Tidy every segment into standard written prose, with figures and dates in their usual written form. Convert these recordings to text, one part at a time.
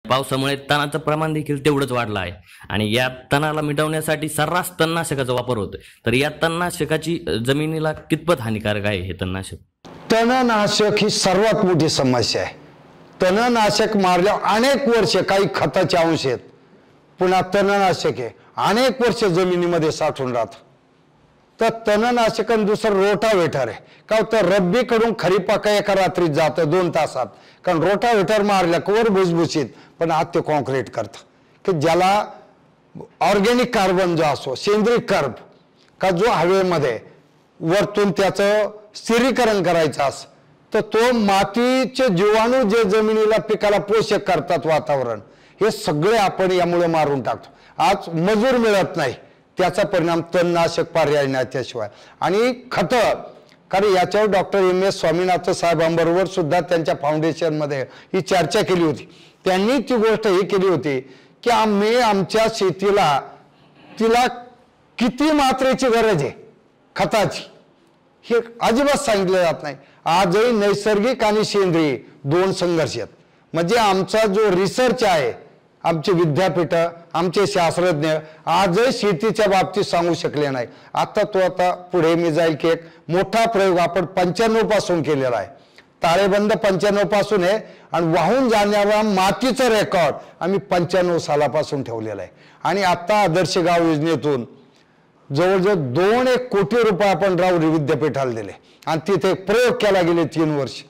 पावसामुळे तणाचं प्रमाण देखील तेवढंच वाढलं आहे आणि या तणाला मिटवण्यासाठी सर्रास तणनाशकाचा वापर होतोय। तर या तणनाशकाची जमिनीला कितपत हानिकारक आहे हे तणनाशक? तणनाशक ही सर्वात मोठी समस्या आहे। तणनाशक मारल्यावर अनेक वर्ष काही खताचे अंश आहेत, पुन्हा तणनाशक आहे अनेक वर्ष जमिनीमध्ये साठून राहतं। तर तणनाशक दुसरं रोटावेटर आहे का, तर रब्बीकडून खरीपाका एका रात्रीत जातं 2 तासात, कारण रोटावेटर मारल्यावर भुसभुशीत पण आत ते कॉन्क्रीट करतं की ज्याला ऑर्गॅनिक कार्बन जो असो, सेंद्रिय कर्ब का जो हवेमध्ये वरतून त्याचं स्थिरीकरण करायचं असं, तर तो मातीचे जीवाणू जे जमिनीला पिकाला पोषक करतात वातावरण, हे सगळे आपण यामुळे मारून टाकतो। आज मजूर मिळत नाही, त्याचा परिणाम तणनाशक पर्याय नाही त्याशिवाय। आणि खत, कारण याच्यावर डॉक्टर MS स्वामीनाथन साहेबांबरोबर सुद्धा त्यांच्या फाउंडेशन मध्ये ही चर्चा केली होती। त्यांनी ती गोष्ट ही केली होती की आम्ही आमच्या शेतीला तिला किती मात्रेची गरज आहे खताची हे अजिबात सांगितलं जात नाही। आजही नैसर्गिक आणि सेंद्रिय 2 संघर्ष आहेत। म्हणजे आमचा जो रिसर्च आहे, आमचे विद्यापीठ, आमचे शास्त्रज्ञ आजही शेतीच्या बाबतीत सांगू शकले नाही। आता पुढे मी जाईल की एक मोठा प्रयोग आपण 95 पासून केलेला आहे, ताळेबंद 95 पासून आहे आणि वाहून जाणाऱ्या मातीचं रेकॉर्ड आम्ही 95 सालापासून ठेवलेला आहे। आणि आता आदर्श गाव योजनेतून जवळजवळ 2 कोटी रुपये आपण राऊरी विद्यापीठाला दिले आणि तिथे प्रयोग केला गेले 3 वर्ष।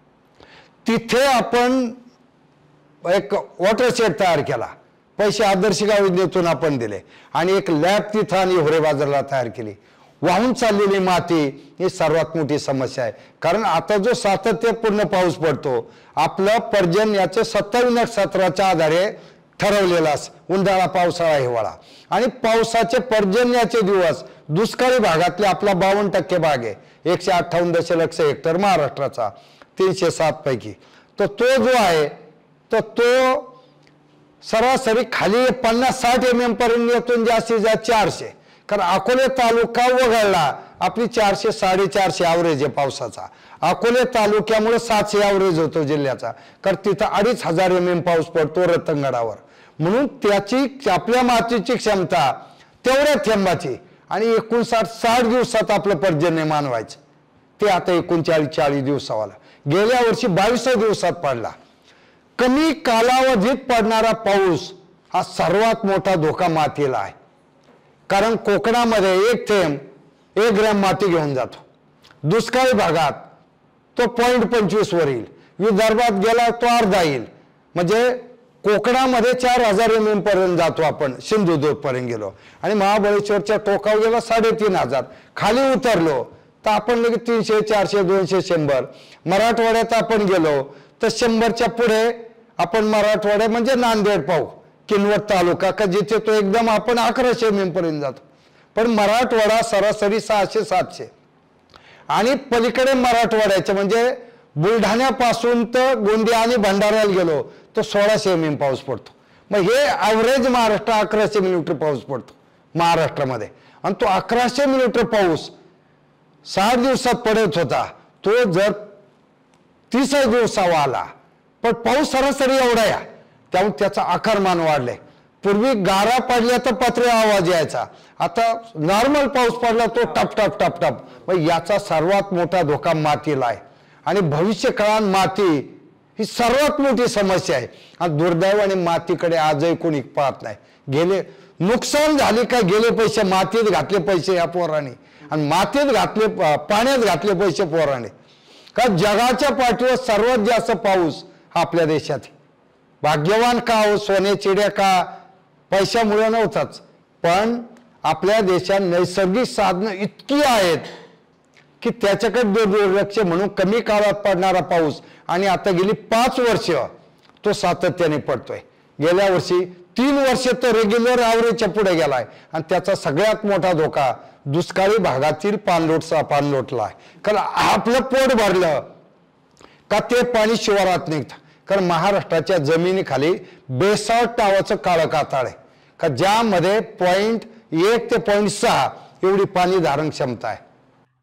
तिथे आपण एक वॉटरशेड तयार केला, पैसे आदर्श गाव योजनेतून आपण दिले आणि एक लॅब तिथं आणि हिवरे बाजारला तयार केली। वाहून चाललेली माती ही सर्वात मोठी समस्या आहे, कारण आता जो सातत्यपूर्ण पाऊस पडतो, आपलं पर्जन्याचे 27-17च्या आधारे ठरवलेला उन्हाळा, पावसाळा, हिवाळा आणि पावसाचे पर्जन्याचे दिवस दुष्काळी भागातले आपला 52% भाग आहे, 158 दशलक्ष हेक्टर महाराष्ट्राचा 307 पैकी। तर तो जो आहे तर तो सरासरी खाली 50-60 mm पर्यंत येतून जास्तीत जास्त 400, कारण अकोले तालुका वगळला आपली 400-450 ॲव्हरेज आहे पावसाचा। अकोले तालुक्यामुळे 700 ॲव्हरेज होतो जिल्ह्याचा, कारण तिथं 2500 mm पाऊस पडतो रतनगडावर। म्हणून त्याची आपल्या मातीची क्षमता तेवढ्या थेंबाची आणि 59-60 दिवसात आपलं पर्जन्य मानवायचं, ते आता 39-40 दिवसावाला गेल्या वर्षी 22 दिवसात पडला। कमी कालावधीत पडणारा पाऊस हा सर्वात मोठा धोका मातीला आहे, कारण कोकणामध्ये 1 थेंब 1 ग्रॅम माती घेऊन जातो, दुष्काळी भागात तो 0.25 वर येईल, विदर्भात गेला तो अर्धा येईल। म्हणजे कोकणामध्ये 4000 mm पर्यंत जातो आपण, सिंधुदुर्ग पर्यंत गेलो आणि महाबळेश्वरच्या टोकावर गेला 3500, खाली उतरलो तर आपण लगे 300, 400, 200, 100। मराठवाड्यात आपण गेलो तर 100च्या पुढे आपण मराठवाड्यात म्हणजे नांदेड पाहू, किनवट तालुका का जिथे तो एकदम आपण 1100 mm पर्यंत जातो, पण मराठवाडा सरासरी 600-700 आणि पलीकडे मराठवाड्याचे म्हणजे बुलढाण्यापासून तर गोंदिया आणि भंडाऱ्याला गेलो तर 1600 mm पाऊस पडतो। मग हे ॲव्हरेज महाराष्ट्र 1100 mm पाऊस पडतो महाराष्ट्रामध्ये, आणि तो 1100 mm पाऊस 60 दिवसात पडत होता, तो जर 30 दिवसावा आला, पण पाऊस सरासरी एवढा या, त्यामुळे त्याचा आकारमान वाढले। पूर्वी गारा पडल्या तर पत्रे आवाज यायचा, आता नॉर्मल पाऊस पडला तो टप टप टप टप। मग याचा सर्वात मोठा धोका मातीला आहे आणि भविष्य काळात माती ही सर्वात मोठी समस्या आहे आणि दुर्दैवाने मातीकडे आजही कोणी पाहत नाही। गेले नुकसान झाले काय, गेले पैसे मातीत घातले पैसे या पोराने आणि मातीत घातले पाण्यात घातले पैसे पोराने, का जगाच्या पाठीवर सर्वात जास्त पाऊस हा आपल्या देशात। भाग्यवान का हो, सोने चिड्या का पैशामुळे नव्हताच, पण आपल्या देशात नैसर्गिक साधनं इतकी आहेत की त्याच्याकडे दुर्लक्ष म्हणून कमी काळात पडणारा पाऊस आणि आता गेली 5 वर्ष तो सातत्याने पडतोय। गेल्या वर्षी 3 वर्ष तो रेग्युलर ॲव्हरेजच्या पुढे गेलाय आणि त्याचा सगळ्यात मोठा धोका दुष्काळी भागातील पाणलोटला आहे, कारण आपलं पोट भरलं का ते पाणी शिवारात निघतं, कारण महाराष्ट्राच्या जमिनीखाली बेसाल्ट नावाचं काळं कातळ आहे का ज्यामध्ये 0.1 ते 0.6 एवढी पाणी धारण क्षमता आहे।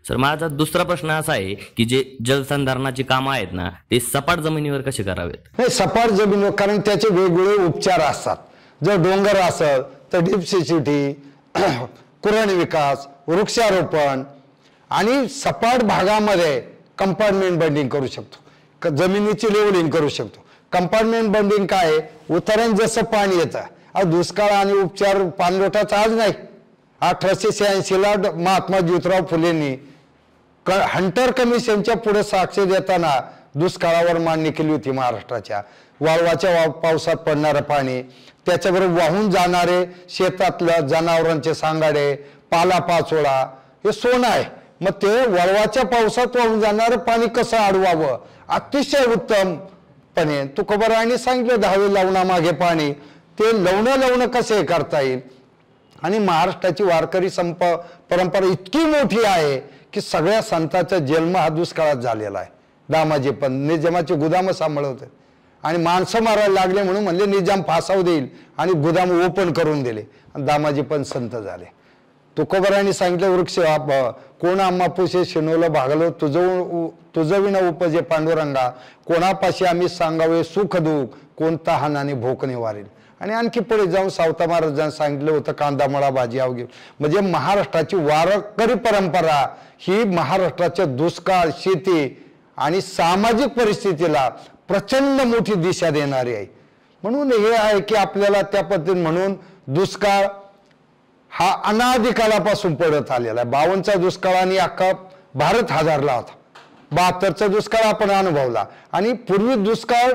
सर माझा दुसरा प्रश्न असा आहे की जे जलसंधारणाची कामं आहेत ना ते सपाट जमिनीवर कसे करावेत? नाही, सपाट जमिनीवर, कारण त्याचे वेगवेगळे उपचार असतात. जर डोंगर असेल तर डीप सिसिटी, कुरण विकास, वृक्षारोपण आणि सपाट भागामध्ये कंपार्टमेंट बंडिंग करू शकतो, जमिनीची लेवलिंग करू शकतो. कंपार्टमेंट बंडिंग काय आहे? उतरण जसं पाणी येतं, दुष्काळ आणि उपचार पाणलोटाचा आज नाही. 1886ला महात्मा ज्योतिराव फुलेंनी हंटर कमिशनच्या पुढे साक्ष देताना दुष्काळावर मांडणी केली होती महाराष्ट्राच्या. वाळवाच्या पावसात पडणारं पाणी, त्याच्याबरोबर वाहून जाणारे शेतातलं जनावरांचे सांगाडे, पालापाचोळा, हे सोनं आहे. मग ते वळवाच्या पावसात वाहून जाणारं पाणी कसं अडवावं, अतिशय उत्तमपणे तुकोबारायांनी सांगितलं. 10वे लवणामागे पाणी, ते लवणं कसे करता येईल. आणि महाराष्ट्राची वारकरी परंपरा इतकी मोठी आहे की सगळ्या संतांचा जन्म हा दुष्काळात झालेला आहे. दामाजी पण निजामाचे गुदाम सांभाळवते आणि माणसं मारायला लागले म्हणून म्हणले निजाम फासाव देईल आणि गुदाम ओपन करून दिले आणि दामाजी पण संत झाले. तुकोबारायांनी सांगितलं, वृक्ष कोण आम्हा पुसे शिनोला भागलो तुझं विना उपजे पांडुरंगा, कोणापाशी आम्ही सांगावे सुख दुःख, कोणता हानाने भोक निवारेल. आणि आणखी पुढे जाऊन सावता महाराजांनी सांगितलं होतं, कांदा मळा भाजी अवघे. म्हणजे महाराष्ट्राची वारकरी परंपरा ही महाराष्ट्राच्या दुष्काळ, शेती आणि सामाजिक परिस्थितीला प्रचंड मोठी दिशा देणारी आहे. म्हणून हे आहे की आपल्याला त्या पद्धतीने, म्हणून दुष्काळ हा अनादी काळापासून पडत आलेला आहे. 52चा दुष्काळाने अख्खा भारत हादरला होता. 72चा दुष्काळ आपण अनुभवला. आणि पूर्वी दुष्काळ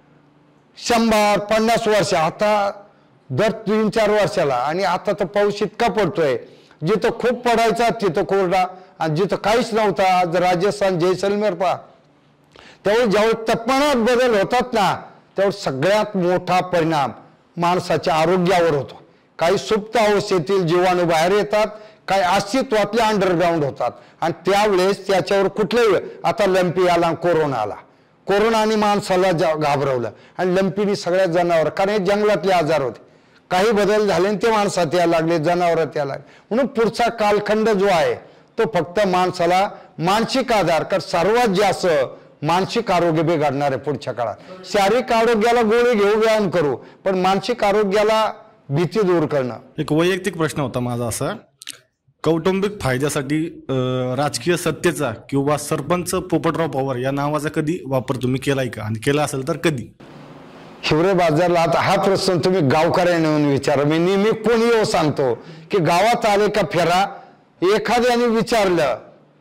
100-50 वर्ष, आता दर 3-4 वर्षाला. आणि आता तर पाऊस इतका पडतोय, जिथं खूप पडायचा तिथं कोरडा, आणि जिथं काहीच नव्हता. आज राजस्थान, जैसलमेर पहा, त्यावेळी ज्यावेळी तापमानात बदल होतात ना, त्यावेळी सगळ्यात मोठा परिणाम माणसाच्या आरोग्यावर होतो. काही सुप्त अवस्थेतील जीवाणू बाहेर येतात, काही अस्तित्वातले अंडरग्राऊंड होतात. आणि त्यावेळेस त्याच्यावर कुठलेही, आता लंपी आला, कोरोना आला, कोरोनाने माणसाला घाबरवलं आणि लंपीनी सगळ्या जनावर, कारण हे जंगलातले आजार होते, काही बदल झाले आणि ते माणसात यायला लागले, जनावरात यायला लागले. म्हणून पुढचा कालखंड जो आहे तो फक्त माणसाला मानसिक आधार, कारण सर्वात जास्त मानसिक आरोग्य बिघडणार आहे पुढच्या काळात. शारीरिक आरोग्याला गोळी घेऊ, व्यायाम करू, पण मानसिक आरोग्याला भीती दूर करणं. एक वैयक्तिक प्रश्न होता माझा असा, कौटुंबिक फायद्यासाठी राजकीय सत्तेचा किंवा सरपंच पोपटराव पवार या नावाचा कधी वापर तुम्ही केलाय का, आणि केला असेल तर कधी? हिवरे बाजारला आता हा प्रश्न तुम्ही गावकऱ्यांना येऊन विचारा. मी नेहमी कोणी येऊ सांगतो की गावात आले का फेरा, एखाद्याने विचारलं,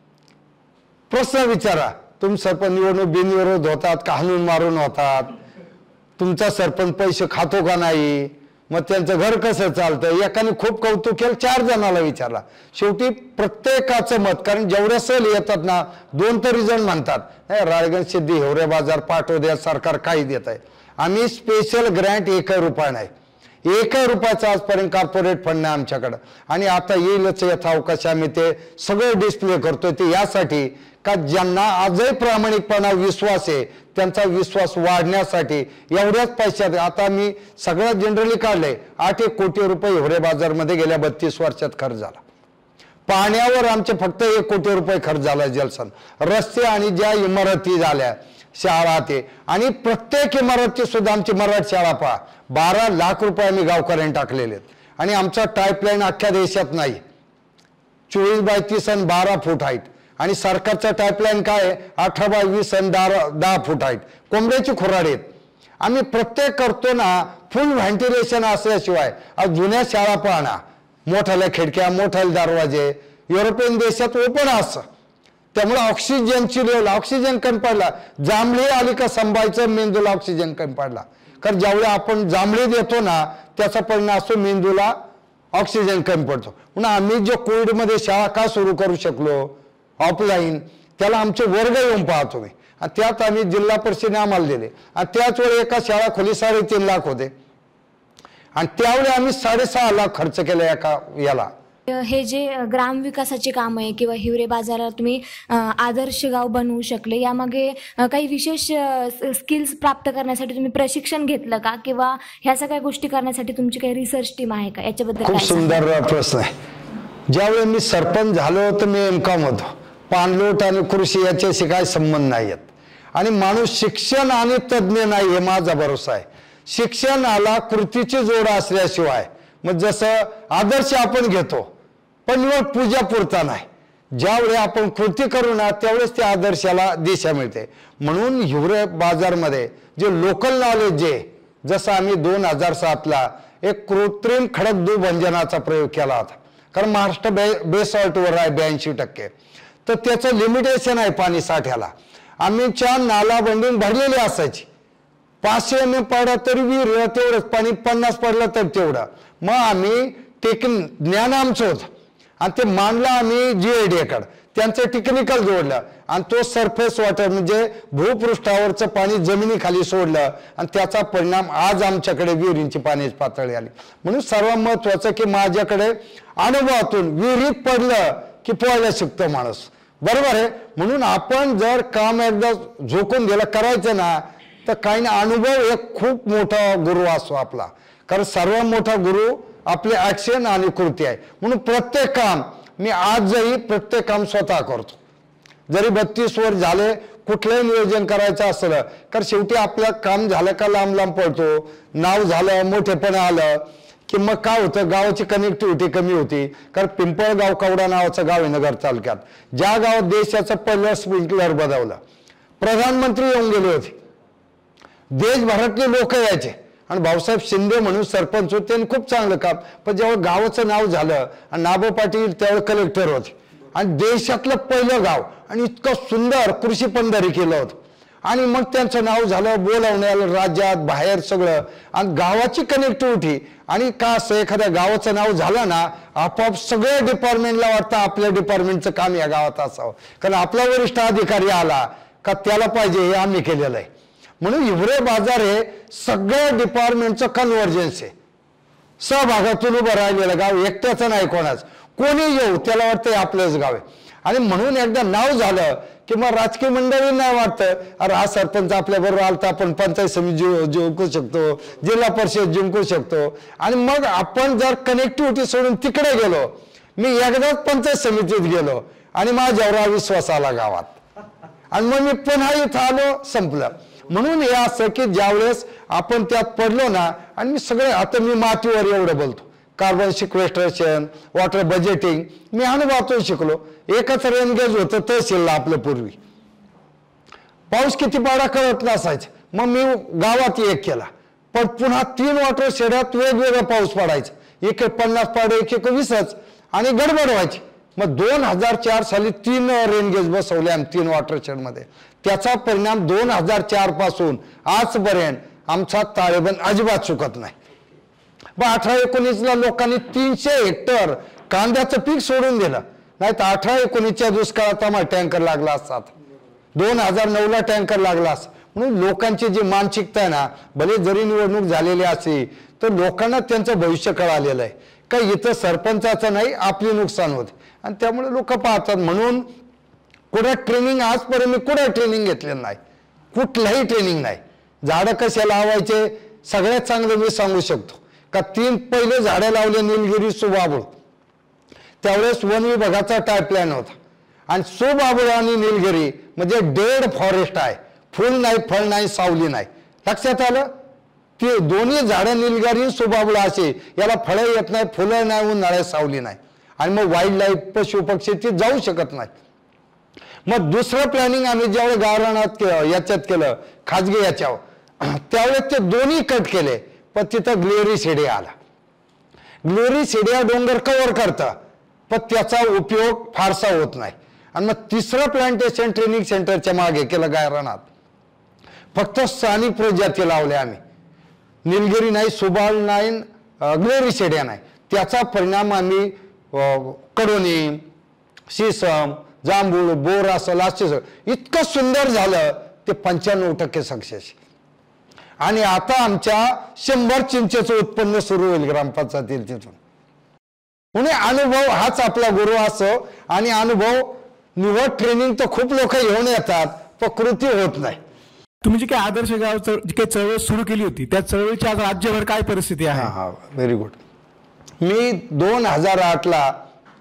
प्रश्न विचारा, तुम्ही सरपंच निवडणूक बिनविरोध होतात का हाणून मारून होतात, तुमचा सरपंच पैसे खातो का नाही, मग त्यांचं घर कसं चालतं. एकाने खूप कौतुक केलं, 4 जणाला विचारला. शेवटी प्रत्येकाचं मत, कारण जेवढ्या सहल येतात ना, 2 तरी जण म्हणतात राळगण सिद्धी हिवरे बाजार पाठवू द्या, सरकार काही देत आहे. आम्ही स्पेशल ग्रँट 1 रुपया नाही, 1 रुपयाचा आजपर्यंत कॉर्पोरेट फंड नाही आमच्याकडं. आणि आता येईलच यथावकाश आम्ही ते सगळं डिस्प्ले करतोय. ते यासाठी का ज्यांना आजही प्रामाणिकपणा विश्वास आहे, त्यांचा विश्वास वाढण्यासाठी एवढ्याच पैशात. आता मी सगळ्यात जनरली काढलंय, 8 कोटी रुपये हिवरे बाजारमध्ये गेल्या 32 वर्षात खर्च झाला. पाण्यावर आमचे फक्त 1 कोटी रुपये खर्च झाला जलसन. रस्ते आणि ज्या इमारती झाल्या, शाळा ते, आणि प्रत्येक इमारती सुद्धा आमची मराठी शाळा पहा, 12 लाख रुपये आम्ही गावकऱ्यांनी टाकलेले आहेत. आणि आमचा टाईपलाईन अख्ख्या देशात नाही, 24 बाय 30 आणि 12 फूट हाईट. आणि सरकारचा टाईपलाईन काय आहे, 18 बाय 20 आणि 10 फूट हाईट. कोंबड्याची खुराड आहेत. आम्ही प्रत्येक करतो ना, फुल व्हेंटिलेशन असल्याशिवाय. आज जुन्या शाळा पाहणा, मोठाल्या खिडक्या, मोठाले दरवाजे, युरोपियन देशात ओपन असं. त्यामुळे ऑक्सिजनची लेवल, ऑक्सिजन कमी पडला. जांभळी आली का संभायचं, मेंदूला ऑक्सिजन कमी पडला. कारण ज्यावेळी आपण जांभळी देतो ना, त्याचा परिणाम असतो मेंदूला ऑक्सिजन कमी पडतो. म्हणून आम्ही जो कोविडमध्ये शाळा का सुरू करू शकलो ऑफलाईन, त्याला आमचे वर्ग येऊन पाहतो मी. आणि त्यात आम्ही जिल्हा परिषदेने आम्हाला दिले. आणि त्याच वेळी एका शाळा खोली 3.5 लाख होते. आणि त्यावेळी आम्ही 6.5 लाख खर्च केला एका याला. हे जे ग्रामविकासाची कामं आहे किंवा हिवरे बाजाराला तुम्ही आदर्श गाव बनवू शकले, यामागे काही विशेष स्किल्स प्राप्त करण्यासाठी तुम्ही प्रशिक्षण घेतलं का, किंवा ह्या सगळ्या गोष्टी करण्यासाठी तुमची काही रिसर्च टीम आहे का, याच्याबद्दल खूप सुंदर प्रश्न आहे. ज्यावेळी मी सरपंच झालो तर मी M.Com होतो. पाणलोट आणि कृषी याच्याशी काय संबंध नाही आहेत. आणि माणूस शिक्षण आणि तज्ज्ञ नाही हे माझा भरोसा आहे. शिक्षणाला कृतीची जोड असल्याशिवाय, मग जसं आदर्श आपण घेतो पण निवड पूजा पुरता नाही, ज्यावेळी आपण कृती करू ना त्यावेळेस त्या आदर्शाला दिशा मिळते. म्हणून हिवरे बाजारमध्ये जे लोकल नॉलेज जे, जसं आम्ही 2007ला एक कृत्रिम खडक दुभंजनाचा प्रयोग केला होता, कारण महाराष्ट्र बेसॉल्टवर आहे 82%, तर त्याचं लिमिटेशन आहे पाणी साठ्याला. आम्हीच्या नाला बंडून भरलेली असायची, 500 mm पडला तरी विहीर तेवढंच पाणी, 50 पडलं तर तेवढं. मग आम्ही ज्ञान आमचं होतं आणि ते मांडलं आम्ही GIDA-कडे, त्यांचं टेक्निकल जोडलं आणि तो सरफेस वॉटर म्हणजे भूपृष्ठावरचं पाणी जमिनीखाली सोडलं आणि त्याचा परिणाम आज आमच्याकडे विहिरींची पाण्याची पातळी आली. म्हणून सर्वात महत्वाचं की माझ्याकडे अनुभवातून विहिरीत पडलं की पोहायला शिकतो माणूस, बरोबर आहे. म्हणून आपण जर काम एकदा झोकून दिलं करायचं ना तर काही ना, अनुभव एक खूप मोठा गुरु असतो आपला, कारण सर्वात मोठा गुरु आपले ऍक्शन आणि कृती आहे. म्हणून प्रत्येक काम मी आजही प्रत्येक काम स्वतः करतो, जरी 32 वर्ष झाले. कुठलंही नियोजन करायचं असलं कारण शेवटी आपलं काम झालं का लांब लांब पडतो, नाव झालं, मोठेपणा आलं की मग काय होतं, गावाची कनेक्टिव्हिटी कमी होती. कारण पिंपळगाव कवडा नावाचं गाव आहे नगर तालुक्यात, ज्या गावात देशाचं पहिलं स्प्रिंकलर बदवलं, प्रधानमंत्री येऊन गेले होते, देशभरातले लोक यायचे आणि भाऊसाहेब शिंदे म्हणून सरपंच होते, त्यांनी खूप चांगलं काम. पण जेव्हा गावाचं नाव झालं आणि नाबो पाटील त्यावेळेस कलेक्टर होते आणि देशातलं पहिलं गाव आणि इतकं सुंदर कृषी पंढरी केलं होतं आणि मग त्यांचं नाव झालं बोलावण्याला राज्यात बाहेर सगळं. आणि गावाची कनेक्टिव्हिटी आणि का असं एखाद्या गावाचं नाव झालं ना आपोआप सगळ्या डिपार्टमेंटला वाटतं आपल्या डिपार्टमेंटचं काम या गावात असावं, कारण आपला वरिष्ठ अधिकारी आला का त्याला पाहिजे हे आम्ही केलेलं आहे. म्हणून हिवरे बाजार हे सगळ्या डिपार्टमेंटचं कन्व्हर्जन्स आहे, सहभागातून उभं राहिलेलं गाव, एकट्याचं नाही कोणाच, कोणी येऊ त्याला वाटतं आपलंच गाव आहे. आणि म्हणून एकदा नाव झालं की मग राजकीय मंडळींना वाटतं अरे हा सरपंच आपल्या बरोबर आला तर आपण पंचायत समिती जिंकू शकतो, जिल्हा परिषद जिंकू शकतो. आणि मग आपण जर कनेक्टिव्हिटी सोडून तिकडे गेलो, मी एकदाच पंचायत समितीत गेलो आणि माझ्यावर विश्वास आला गावात आणि मग मी पुन्हा इथं आलो, संपलं. म्हणून हे असं की ज्यावेळेस आपण त्यात पडलो ना, आणि मी सगळे आता मी मातीवर एवढं बोलतो, कार्बन सिक्वेस्ट्रेशन, वॉटर बजेटिंग मी अनुभवातून शिकलो. एकच रेनगेज होतं तहसीलला आपलं पूर्वी, पाऊस किती पाडा कळत नसायचं, मग मी गावात एक केला, पण पुन्हा 3 वॉटर शेडात वेगवेगळा पाऊस पडायचा, एक 50 पाडे एक 20च आणि गडबड व्हायची. मग 2004 साली 3 रेनगेज बसवले आम्ही 3 वॉटर शेडमध्ये. त्याचा परिणाम 2004 पासून आजपर्यंत आमचा ताळेबंद अजिबात चुकत नाही. 18-19ला लोकांनी 300 हेक्टर कांद्याचं पीक सोडून दिलं, नाही तर 18-19च्या दुष्काळात आम्हाला टँकर लागला असतात, 2009ला टँकर लागला असता. म्हणून लोकांची जी मानसिकता आहे ना, भले जरी निवडणूक झालेली असेल तर लोकांना त्यांचं भविष्य कळालेलं आहे का इथं सरपंचाचं नाही आपली नुकसान होते आणि त्यामुळे लोक पाहतात. म्हणून कुठं ट्रेनिंग आजपर्यंत मी कुठं ट्रेनिंग घेतलेलं नाही, कुठलंही ट्रेनिंग नाही. झाडं कसे लावायचे सगळ्यात चांगलं मी सांगू शकतो का 3 पहिले झाडं लावले निलगिरी, सुबाबूळ, त्यावेळेस वन विभागाचा टाय प्लॅन होता आणि सुबाबूळ आणि निलगिरी म्हणजे डेड फॉरेस्ट आहे, फुल नाही, फळ नाही, सावली नाही. लक्षात आलं, ते दोन्ही झाडं निलगिरी सुबाबूळ असे, याला फळं येत नाही, फुलं नाही, उन्हाळ्यात सावली नाही आणि मग वाईल्ड लाईफ पशु पक्षी ते जाऊ शकत नाही. मग दुसरं प्लॅनिंग आम्ही ज्यावेळी गावरानात याच्यात केलं खाजगी याच्यावर, त्यावेळेस ते दोन्ही कट केले, पण तिथं ग्लेरिसिडिया आला. ग्लेरिसिडिया डोंगर कव्हर करतं पण त्याचा उपयोग फारसा होत नाही. आणि मग तिसरं प्लांटेशन ट्रेनिंग सेंटरच्या मागे केलं गायरानात, फक्त स्थानिक प्रजाती लावले आम्ही, निलगिरी नाही, सुबाळ नाही, ग्लेरिसिडिया नाही. त्याचा परिणाम आम्ही कडोनी, सीसम, जांभूळ, बोर असं इतकं सुंदर झालं ते 95% सक्सेस. आणि आता आमच्या 100 चिंचेचं उत्पन्न सुरू होईल ग्रामपंचायतीत तिथून. म्हणजे अनुभव हाच आपला गुरु असो. आणि अनुभव निवड ट्रेनिंग तर खूप लोक घेऊन येतात पण कृती होत नाही. तुम्ही जी काही आदर्श गाव जी काही चळवळ सुरू केली होती त्या चळवळीची आज राज्यभर काय परिस्थिती आहे? हा, व्हेरी गुड. मी 2008ला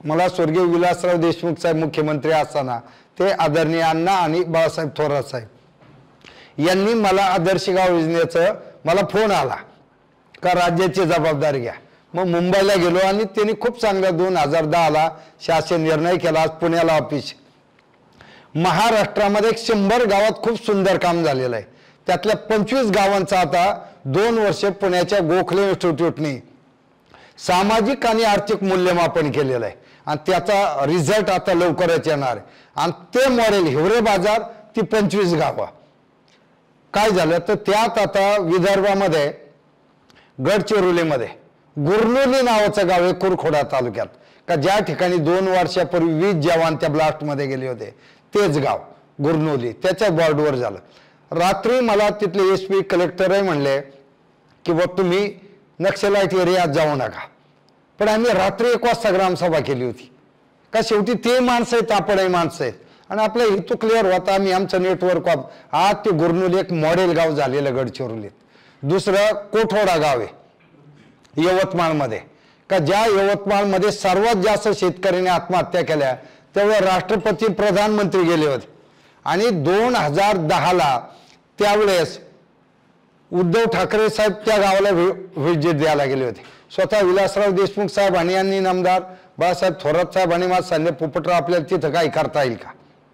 मला स्वर्गीय विलासराव देशमुख साहेब मुख्यमंत्री असताना ते आदरणीय अण्णा आणि बाळासाहेब थोरात साहेब यांनी मला आदर्श गाव योजनेचं मला फोन आला का राज्याची जबाबदारी घ्या. मग मुंबईला गेलो आणि त्यांनी खूप चांगला 2010ला शासन निर्णय केला. आज पुण्याला ऑफिस. महाराष्ट्रामध्ये 100 गावात खूप सुंदर काम झालेलं आहे. त्यातल्या 25 गावांचा आता 2 वर्ष पुण्याच्या गोखले इन्स्टिट्यूटने सामाजिक आणि आर्थिक मूल्यमापन केलेलं आहे आणि त्याचा रिझल्ट आता लवकरच येणार आहे. आणि ते मॉडेल हिवरे बाजार ती 25 गावं काय झालं तर त्यात आता विदर्भामध्ये गडचिरोलीमध्ये गुरनोली नावाचं गाव आहे कुरखोडा तालुक्यात का ज्या ठिकाणी 2 वर्षापूर्वी 20 जवान त्या ब्लास्टमध्ये गेले होते तेच गाव गुरनोली त्याच्या बॉर्डवर झालं. रात्री मला तिथले SP कलेक्टरही म्हणले की बघ तुम्ही नक्षलाईट एरियात जाऊ नका. पण आम्ही रात्री 1 वाजता ग्रामसभा केली होती का शेवटी ते माणसं आहेत आपणही माणसं आहेत आणि आपला हेतू क्लिअर होता. आम्ही आमचं नेटवर्क आज ते गुरनोली एक मॉडेल गाव झालेलं गडचिरोलीत. दुसरं कोठोडा गाव आहे यवतमाळमध्ये का ज्या यवतमाळमध्ये सर्वात जास्त शेतकऱ्यांनी आत्महत्या केल्या तेव्हा राष्ट्रपती प्रधानमंत्री गेले होते आणि 2010ला त्यावेळेस उद्धव ठाकरे साहेब त्या गावाला व्हिजिट द्यायला गेले होते. स्वतः विलासराव देशमुख साहेब आणि यांनी नामदार बाळासाहेब थोरात साहेब आणि माझा संजय पोपटराव आपल्याला तिथं काही करता येईल का.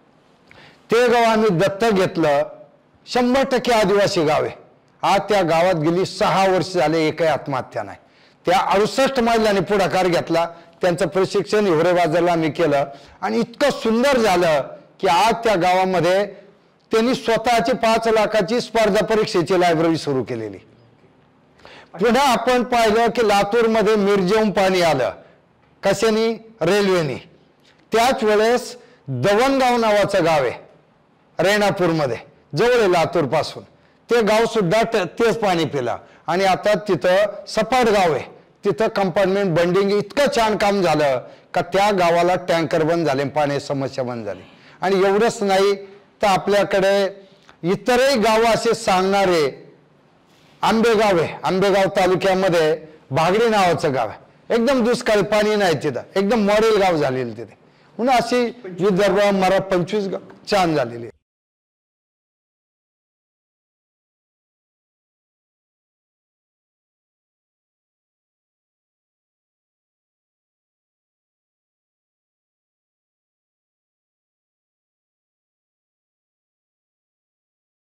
ते गाव आम्ही दत्तक घेतलं. 100% आदिवासी गाव आहे. आज त्या गावात गेली 6 वर्ष झाले एकही आत्महत्या नाही. त्या 68 महिलांनी पुढाकार घेतला. त्यांचं प्रशिक्षण हिवरे बाजारला आम्ही केलं आणि इतकं सुंदर झालं की आज त्या गावामध्ये त्यांनी स्वतःची 5 लाखाची स्पर्धा परीक्षेची लायब्ररी सुरू केलेली. पुन्हा आपण पाहिलं की लातूरमध्ये मिरजेहून पाणी आलं कशाने रेल्वेने. त्याच वेळेस दवणगाव नावाचं गाव आहे रेणापूरमध्ये जवळ आहे लातूर पासून. ते गाव सुद्धा तेच पाणी पिलं आणि आता तिथं सपाट गाव आहे. तिथं कंपार्टमेंट बंडिंग इतकं छान काम झालं का त्या गावाला टँकर बंद झाले पाण्याची समस्या बंद झाली. आणि एवढंच नाही तर आपल्याकडे इतरही गाव असे सांगणारे आंबेगाव आहे. आंबेगाव तालुक्यामध्ये भागडी नावाचं गाव आहे. एकदम दुष्काळी पाणी नाही तिथं. एकदम मॉडेल गाव झालेलं तिथे. म्हणून अशी विदर्भ मरा 25 गाव छान झालेली.